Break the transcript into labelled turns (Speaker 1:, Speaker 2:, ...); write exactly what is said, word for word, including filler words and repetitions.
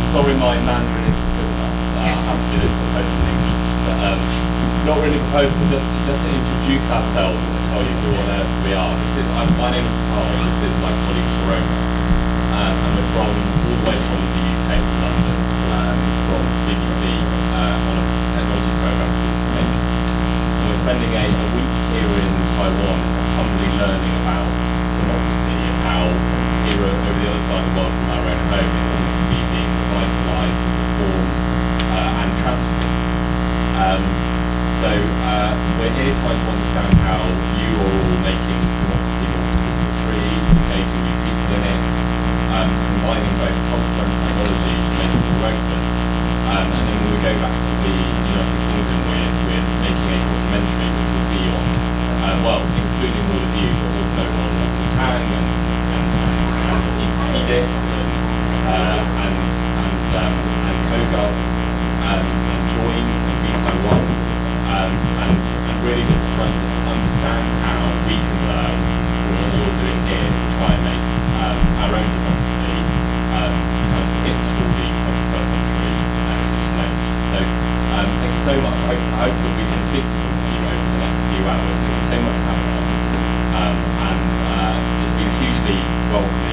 Speaker 1: sorry my Mandarin isn't good enough. Uh, I have to do this proposal in English. But, um, not really proposal, just, just to introduce ourselves and to tell you who on earth we are. This is, I'm, my name is Carl, this is my colleague Jerome. Um, and we're from all the way from the U K to London, um, from B B C uh, on a technology programme called Make. And we're spending a, a week here in Taiwan humbly learning about democracy and how here over the other side of the world from our own home it seems to be being revitalised and reformed uh, and transformed. Um, so uh, we're here trying to understand how you are all making democracy more participatory, engaging new people in it, um, combining both culture and technology to make it more open. Um, and then when we go back to the United Kingdom, we're, we're making a documentary which will be on, uh, well, including all of you, but also on Walking Tang and, and, and, and E D I S and, uh, and, and, um, and Kogar um, and Join and Be Taiwan, um, and, and really just trying to understand how we can learn from what you're doing here to try and make um, our own democracy um, kind of fit for the twenty-first century uh, digital age. So um, thank you so much. I hope, I hope that we can speak to some of you over the next few hours. Thank you so much for having us. Um, and uh, it's been hugely welcoming.